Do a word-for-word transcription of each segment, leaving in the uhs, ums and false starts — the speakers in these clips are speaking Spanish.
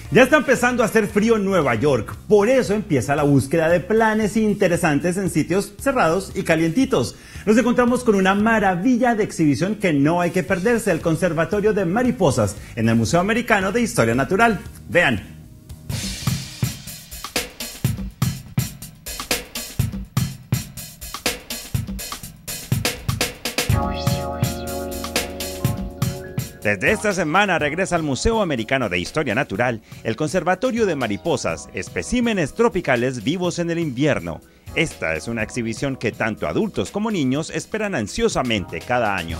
Ya está empezando a hacer frío en Nueva York, por eso empieza la búsqueda de planes interesantes en sitios cerrados y calientitos. Nos encontramos con una maravilla de exhibición que no hay que perderse, el Conservatorio de Mariposas en el Museo Americano de Historia Natural. Vean. Desde esta semana regresa al Museo Americano de Historia Natural el Conservatorio de Mariposas, especímenes tropicales vivos en el invierno. Esta es una exhibición que tanto adultos como niños esperan ansiosamente cada año.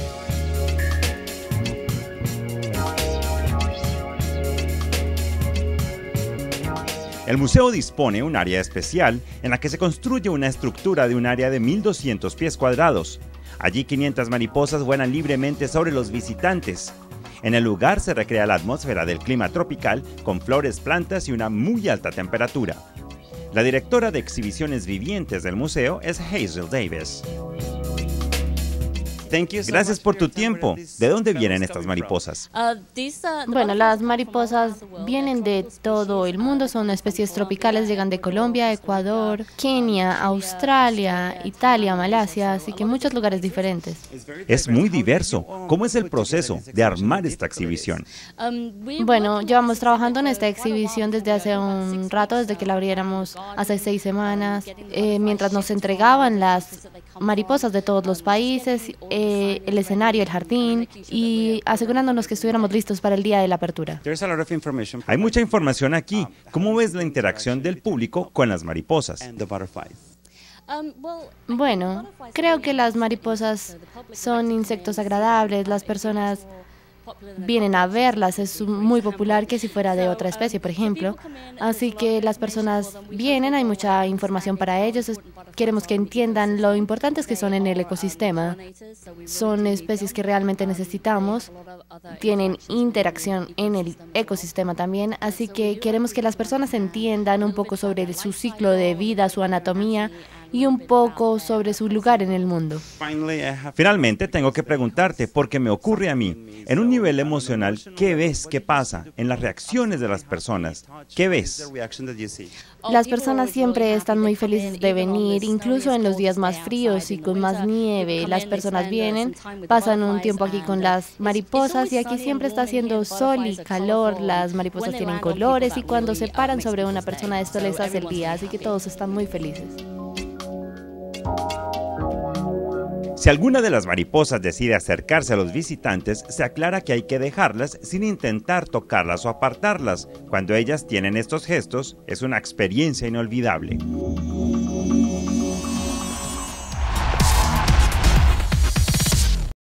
El museo dispone un área especial en la que se construye una estructura de un área de mil doscientos pies cuadrados. Allí quinientas mariposas vuelan libremente sobre los visitantes. En el lugar se recrea la atmósfera del clima tropical con flores, plantas y una muy alta temperatura. La directora de exhibiciones vivientes del museo es Hazel Davis. Gracias por tu tiempo. ¿De dónde vienen estas mariposas? Bueno, las mariposas vienen de todo el mundo, son especies tropicales, llegan de Colombia, Ecuador, Kenia, Australia, Italia, Malasia, así que muchos lugares diferentes. Es muy diverso. ¿Cómo es el proceso de armar esta exhibición? Bueno, llevamos trabajando en esta exhibición desde hace un rato, desde que la abriéramos hace seis semanas, eh, mientras nos entregaban las mariposas de todos los países, eh, el escenario, el jardín, y asegurándonos que estuviéramos listos para el día de la apertura. Hay mucha información aquí. ¿Cómo ves la interacción del público con las mariposas? Bueno, creo que las mariposas son insectos agradables, las personas vienen a verlas, es muy popular que si fuera de otra especie, por ejemplo. Así que las personas vienen, hay mucha información para ellos, queremos que entiendan lo importantes que son en el ecosistema. Son especies que realmente necesitamos, tienen interacción en el ecosistema también, así que queremos que las personas entiendan un poco sobre su ciclo de vida, su anatomía, y un poco sobre su lugar en el mundo. Finalmente tengo que preguntarte, porque me ocurre a mí, en un nivel emocional, ¿qué ves que pasa en las reacciones de las personas? ¿Qué ves? Las personas siempre están muy felices de venir, incluso en los días más fríos y con más nieve. Las personas vienen, pasan un tiempo aquí con las mariposas y aquí siempre está haciendo sol y calor. Las mariposas tienen colores y cuando se paran sobre una persona esto les hace el día, así que todos están muy felices. Si alguna de las mariposas decide acercarse a los visitantes, se aclara que hay que dejarlas sin intentar tocarlas o apartarlas. Cuando ellas tienen estos gestos, es una experiencia inolvidable.